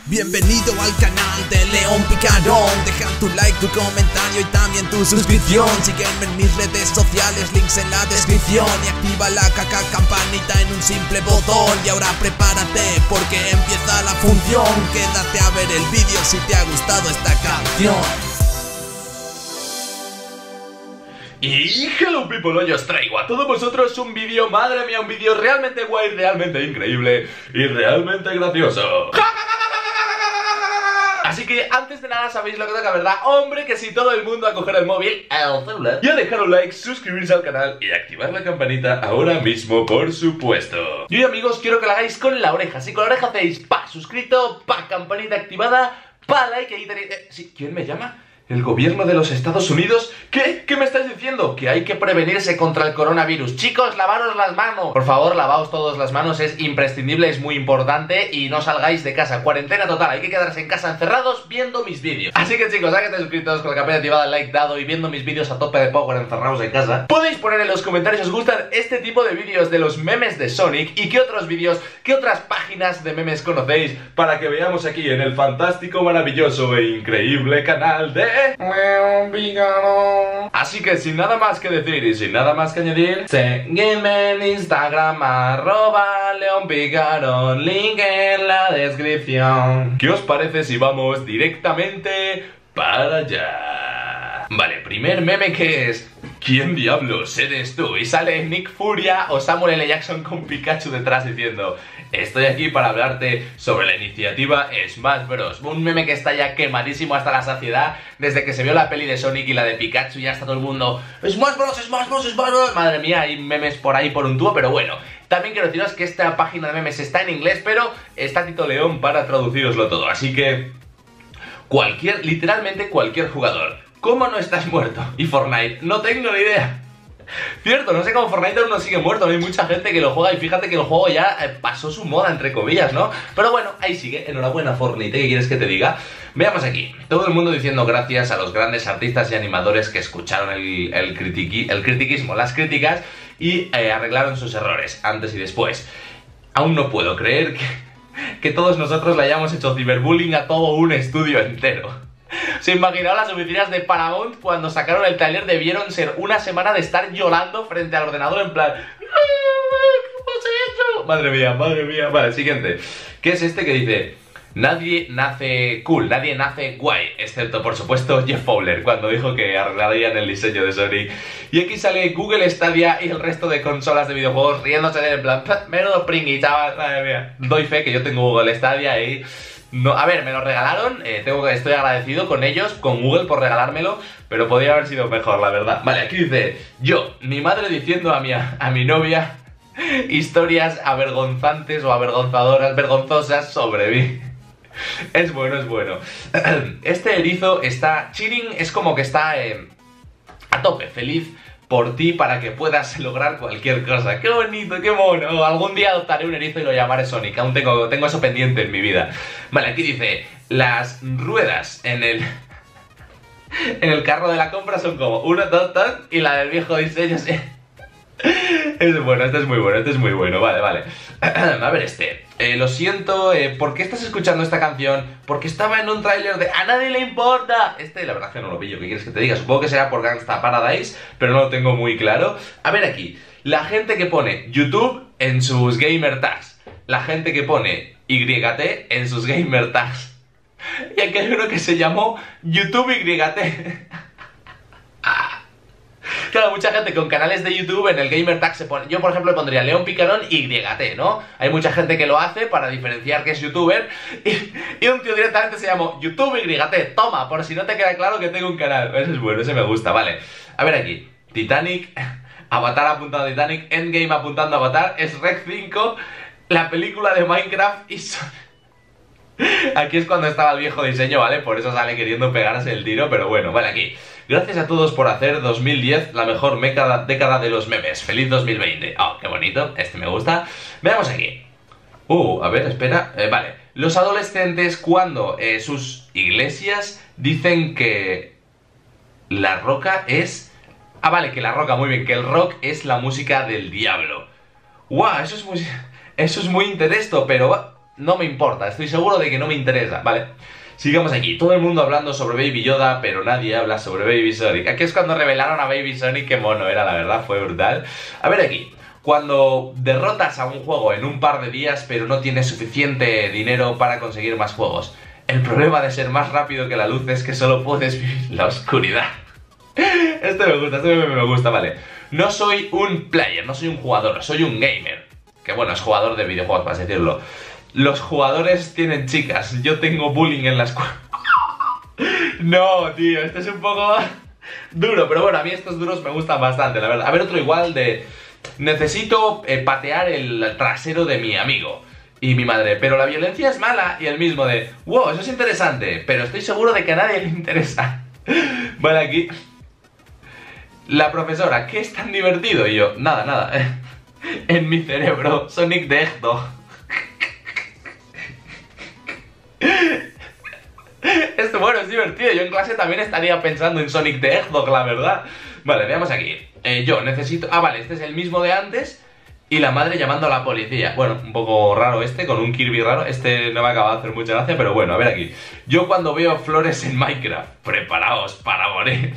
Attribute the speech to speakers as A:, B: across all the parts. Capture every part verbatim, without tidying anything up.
A: Bienvenido al canal de León Picarón. Deja tu like, tu comentario y también tu suscripción. Sígueme en mis redes sociales, links en la descripción. Y activa la caca campanita en un simple botón. Y ahora prepárate porque empieza la función. Quédate a ver el vídeo si te ha gustado esta canción.
B: Y hello people, hoy os traigo a todos vosotros un vídeo, madre mía, un vídeo realmente guay, realmente increíble y realmente gracioso. Así que antes de nada sabéis lo que toca, ¿verdad? Hombre, que si todo el mundo a coger el móvil, el celular, y a dejar un like, suscribirse al canal y activar la campanita ahora mismo, por supuesto. Y hoy, amigos, quiero que lo hagáis con la oreja. Si con la oreja hacéis pa suscrito, pa campanita activada, pa like, ahí tenéis... Eh, sí, ¿quién me llama? ¿El gobierno de los Estados Unidos? ¿Qué? ¿Qué me estáis diciendo? Que hay que prevenirse contra el coronavirus. Chicos, lavaros las manos. Por favor, lavaos todas las manos, es imprescindible, es muy importante. Y no salgáis de casa, cuarentena total. Hay que quedarse en casa encerrados viendo mis vídeos. Así que, chicos, ya que estáis suscritos, con la campanita activada, el like dado y viendo mis vídeos a tope de power encerrados en casa, podéis poner en los comentarios si os gustan este tipo de vídeos de los memes de Sonic y qué otros vídeos, qué otras páginas de memes conocéis, para que veamos aquí en el fantástico, maravilloso e increíble canal de León Picarón. Así que sin nada más que decir y sin nada más que añadir, seguidme en Instagram, arroba León Picarón, link en la descripción. ¿Qué os parece si vamos directamente para allá? Vale, primer meme, que es ¿quién diablos eres tú? Y sale Nick Furia o Samuel L. Jackson con Pikachu detrás diciendo: estoy aquí para hablarte sobre la iniciativa Smash Bros. Un meme que está ya quemadísimo hasta la saciedad. Desde que se vio la peli de Sonic y la de Pikachu ya está todo el mundo Smash Bros, Smash Bros, Smash Bros. Madre mía, hay memes por ahí por un tubo, pero bueno. También quiero deciros que esta página de memes está en inglés, pero está Tito León para traduciroslo todo. Así que cualquier, literalmente cualquier jugador. ¿Cómo no estás muerto? Y Fortnite, no tengo ni idea. Cierto, no sé cómo Fortnite aún no sigue muerto, no hay mucha gente que lo juega y fíjate que el juego ya eh, pasó su moda, entre comillas, ¿no? Pero bueno, ahí sigue, enhorabuena Fortnite, ¿qué quieres que te diga? Veamos aquí, todo el mundo diciendo gracias a los grandes artistas y animadores que escucharon el, el, critiqui, el critiquismo, las críticas y eh, arreglaron sus errores, antes y después. Aún no puedo creer que, que todos nosotros le hayamos hecho ciberbullying a todo un estudio entero. ¿Se imaginaron las oficinas de Paramount cuando sacaron el tráiler? Debieron ser una semana de estar llorando frente al ordenador en plan... ¿Cómo se ha hecho? Madre mía, madre mía. Vale, siguiente. ¿Qué es este que dice? Nadie nace cool, nadie nace guay, excepto por supuesto Jeff Fowler, cuando dijo que arreglarían el diseño de Sonic. Y aquí sale Google Stadia y el resto de consolas de videojuegos riéndose de él en plan... Menudo pringui, chaval, madre mía. Doy fe que yo tengo Google Stadia y... No, a ver, me lo regalaron, eh, tengo que, estoy agradecido con ellos, con Google por regalármelo, pero podría haber sido mejor, la verdad. Vale, aquí dice, yo, mi madre diciendo a mi, a mi novia historias avergonzantes o avergonzadoras, vergonzosas sobre mí. Es bueno, es bueno. Este erizo está, chilling, es como que está eh, a tope, feliz por ti para que puedas lograr cualquier cosa. ¡Qué bonito, qué mono! Algún día adoptaré un erizo y lo llamaré Sonic. Aún tengo, tengo eso pendiente en mi vida. Vale, aquí dice, las ruedas en el... en el carro de la compra son como uno, dos, dos, y la del viejo diseño sí. Es bueno, este es muy bueno, este es muy bueno, vale, vale. A ver este, eh, lo siento, eh, ¿por qué estás escuchando esta canción? Porque estaba en un tráiler de A Nadie Le Importa. Este la verdad que no lo pillo, ¿qué quieres que te diga? Supongo que será por Gangsta Paradise, pero no lo tengo muy claro. A ver aquí, la gente que pone YouTube en sus gamer tags, la gente que pone Y T en sus gamer tags. Y aquí hay uno que se llamó YouTube Y T. Claro, mucha gente con canales de YouTube en el gamer tag se pone... Yo, por ejemplo, le pondría León Picarón Y T, ¿no? Hay mucha gente que lo hace para diferenciar que es youtuber. Y, y un tío directamente se llamó YouTube Y T. Toma, por si no te queda claro que tengo un canal. Ese es bueno, ese me gusta, vale. A ver aquí. Titanic, Avatar apuntando a Titanic, Endgame apuntando a Avatar, es Rec cinco, la película de Minecraft y... Son... Aquí es cuando estaba el viejo diseño, ¿vale? Por eso sale queriendo pegarse el tiro, pero bueno, vale, aquí. Gracias a todos por hacer dos mil diez la mejor década, década de los memes. ¡Feliz dos mil veinte! ¡Oh, qué bonito! Este me gusta. Veamos aquí. Uh, a ver, espera. Eh, vale. Los adolescentes cuando eh, sus iglesias dicen que la roca es... Ah, vale, que la roca, muy bien, que el rock es la música del diablo. ¡Guau! Wow, eso es muy... Eso es muy interesante, pero... no me importa, estoy seguro de que no me interesa, ¿vale? Sigamos aquí, todo el mundo hablando sobre Baby Yoda, pero nadie habla sobre Baby Sonic. Aquí es cuando revelaron a Baby Sonic, qué mono era, la verdad, fue brutal. A ver aquí, cuando derrotas a un juego en un par de días, pero no tienes suficiente dinero para conseguir más juegos. El problema de ser más rápido que la luz es que solo puedes vivir la oscuridad. Este me gusta, este me gusta, vale. No soy un player, no soy un jugador, soy un gamer. Que bueno, es jugador de videojuegos, para así decirlo. Los jugadores tienen chicas, yo tengo bullying en la escuela. No, tío, este es un poco duro, pero bueno, a mí estos duros me gustan bastante, la verdad. A ver, otro igual de... Necesito eh, patear el trasero de mi amigo y mi madre, pero la violencia es mala. Y el mismo de, wow, eso es interesante, pero estoy seguro de que a nadie le interesa. Vale, aquí... La profesora, ¿qué es tan divertido? Y yo, nada, nada. En mi cerebro, Sonic the Hedgehog. Esto, bueno, es divertido. Yo en clase también estaría pensando en Sonic the Hedgehog, la verdad. Vale, veamos aquí. Eh, yo necesito... Ah, vale, este es el mismo de antes. Y la madre llamando a la policía. Bueno, un poco raro este, con un Kirby raro. Este no me acaba de hacer mucha gracia, pero bueno, a ver aquí. Yo cuando veo flores en Minecraft, preparaos para morir.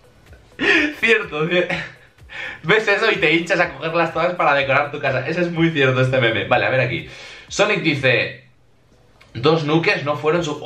B: Cierto, cierto. Ves eso y te hinchas a cogerlas todas para decorar tu casa. Ese es muy cierto, este meme. Vale, a ver aquí. Sonic dice... Dos nukes no fueron su...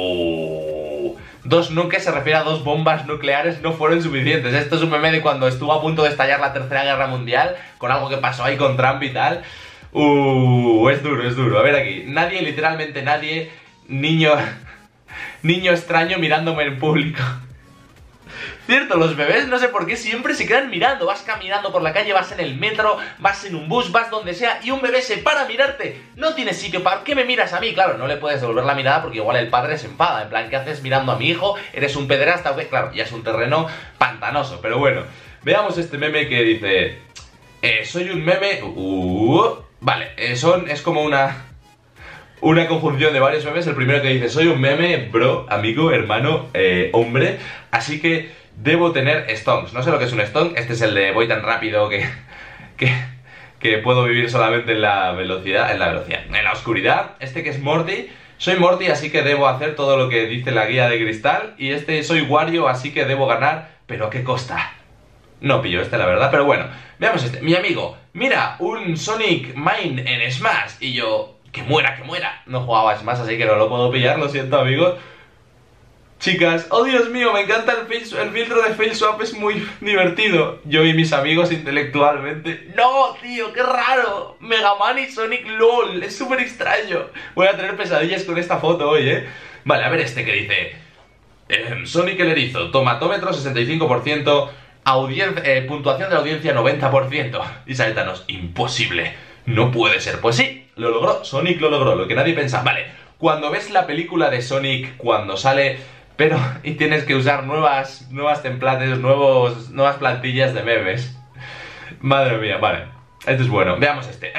B: Oh. Dos nukes se refiere a dos bombas nucleares no fueron suficientes. Esto es un meme de cuando estuvo a punto de estallar la tercera guerra mundial, con algo que pasó ahí con Trump y tal. Uh, es duro, es duro. A ver aquí. Nadie, literalmente nadie. Niño... Niño extraño mirándome en público. Cierto, los bebés no sé por qué siempre se quedan mirando. Vas caminando por la calle, vas en el metro, vas en un bus, vas donde sea y un bebé se para a mirarte. No tienes sitio, ¿para qué me miras a mí? Claro, no le puedes devolver la mirada porque igual el padre se enfada. En plan, ¿qué haces mirando a mi hijo? ¿Eres un pederasta o qué? Claro, ya es un terreno pantanoso, pero bueno. Veamos este meme que dice... Eh, soy un meme... Uh, vale, eh, son, es como una... Una conjunción de varios memes. El primero que dice, soy un meme, bro, amigo, hermano, eh, hombre. Así que... Debo tener stonks. No sé lo que es un stonk. Este es el de voy tan rápido que, que, que puedo vivir solamente en la velocidad. En la velocidad. En la oscuridad. Este que es Morty. Soy Morty, así que debo hacer todo lo que dice la guía de cristal. Y este soy Wario, así que debo ganar. ¿Pero a qué costa? No pillo este, la verdad. Pero bueno, veamos este. Mi amigo, mira, un Sonic Mine en Smash. Y yo, que muera, que muera. No jugaba a Smash, así que no lo puedo pillar. Lo siento, amigos. Chicas, oh Dios mío, me encanta el, el filtro de Fail Swap, es muy divertido. Yo y mis amigos intelectualmente. ¡No, tío, qué raro! Mega Man y Sonic LOL, es súper extraño. Voy a tener pesadillas con esta foto hoy, ¿eh? Vale, a ver este que dice... Eh, Sonic el erizo, tomatómetro sesenta y cinco por ciento, audiencia, eh, puntuación de la audiencia noventa por ciento. Y Saetanos, imposible, no puede ser. Pues sí, lo logró, Sonic lo logró, lo que nadie pensaba. Vale, cuando ves la película de Sonic, cuando sale... Pero, y tienes que usar nuevas, nuevas templates, nuevos, nuevas plantillas de memes. Madre mía, vale. Esto es bueno. Veamos este.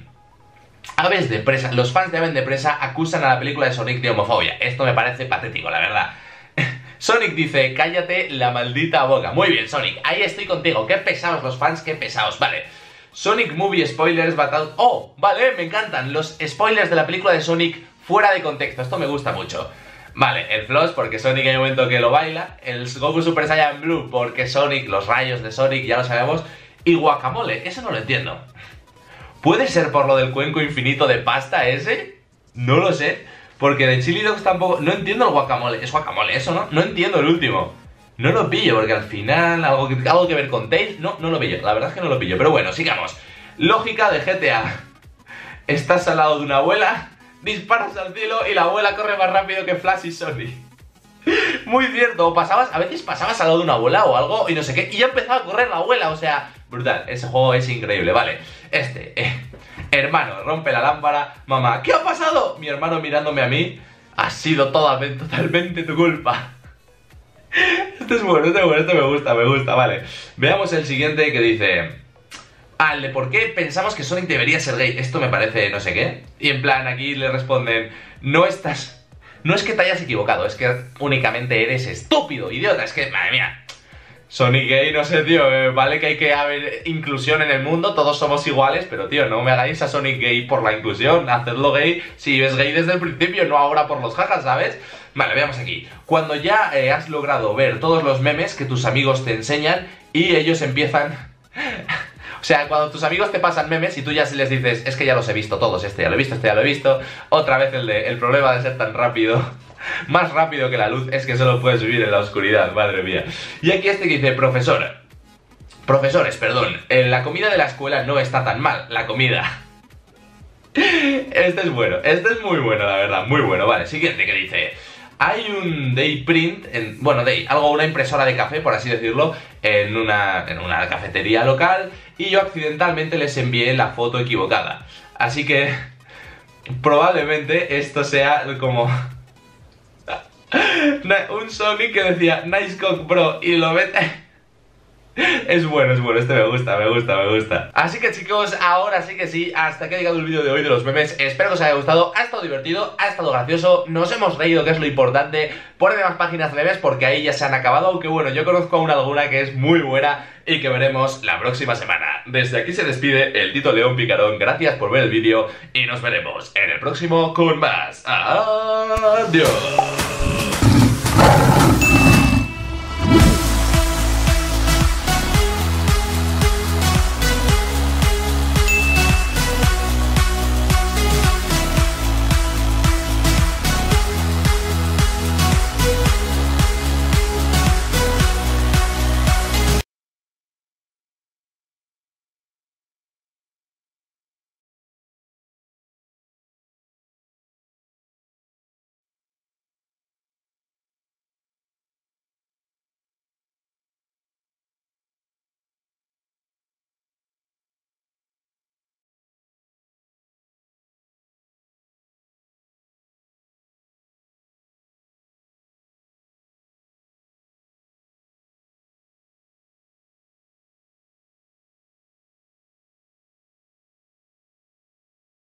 B: Aves de presa. Los fans de Aves de presa acusan a la película de Sonic de homofobia. Esto me parece patético, la verdad. Sonic dice, cállate la maldita boca. Muy bien, Sonic, ahí estoy contigo. Qué pesados los fans, qué pesados. Vale. Sonic Movie Spoilers Battle... Oh, vale, me encantan los spoilers de la película de Sonic fuera de contexto. Esto me gusta mucho. Vale, el Floss porque Sonic hay un momento que lo baila, el Goku Super Saiyan Blue porque Sonic, los rayos de Sonic, ya lo sabemos, y Guacamole, eso no lo entiendo. ¿Puede ser por lo del cuenco infinito de pasta ese? No lo sé, porque de Chili Dogs tampoco... No entiendo el guacamole, es guacamole eso, ¿no? No entiendo el último. No lo pillo, porque al final algo que, algo que ver con Tails, no, no lo pillo, la verdad es que no lo pillo, pero bueno, sigamos. Lógica de G T A. Estás al lado de una abuela... Disparas al cielo y la abuela corre más rápido que Flash y Sonic. Muy cierto, o pasabas, a veces pasabas al lado de una abuela o algo y no sé qué, y ya empezaba a correr la abuela, o sea, brutal, ese juego es increíble, vale. Este, eh, hermano, rompe la lámpara, mamá, ¿qué ha pasado? Mi hermano mirándome a mí, ha sido totalmente, totalmente tu culpa. Este es bueno, este es bueno, este me gusta, me gusta, vale. Veamos el siguiente que dice... Ah, el de por qué pensamos que Sonic debería ser gay. Esto me parece no sé qué. Y en plan, aquí le responden, no estás... No es que te hayas equivocado, es que únicamente eres estúpido, idiota. Es que, madre mía, Sonic gay, no sé, tío, eh, vale que hay que haber inclusión en el mundo, todos somos iguales, pero tío, no me hagáis a Sonic gay por la inclusión, hacedlo gay si es gay desde el principio, no ahora por los jajas, ¿sabes? Vale, veamos aquí. Cuando ya eh, has logrado ver todos los memes que tus amigos te enseñan y ellos empiezan... O sea, cuando tus amigos te pasan memes y tú ya les dices, es que ya los he visto todos, este ya lo he visto, este ya lo he visto, otra vez el, de, el problema de ser tan rápido... Más rápido que la luz es que solo puedes vivir en la oscuridad, madre mía. Y aquí este que dice, profesora Profesores, perdón, en la comida de la escuela no está tan mal, la comida. Este es bueno, este es muy bueno, la verdad, muy bueno. Vale, siguiente que dice, hay un day print, en, bueno, day, algo, una impresora de café, por así decirlo, en una, en una cafetería local, y yo accidentalmente les envié la foto equivocada. Así que probablemente esto sea como... un Sonic que decía Nice cock bro y lo mete. Es bueno, es bueno, este me gusta, me gusta, me gusta. Así que chicos, ahora sí que sí, hasta que ha llegado el vídeo de hoy de los memes. Espero que os haya gustado, ha estado divertido, ha estado gracioso, nos hemos reído, que es lo importante. Ponedme más páginas de memes porque ahí ya se han acabado, aunque bueno, yo conozco a una alguna que es muy buena y que veremos la próxima semana. Desde aquí se despide el Tito León Picarón, gracias por ver el vídeo y nos veremos en el próximo con más. Adiós.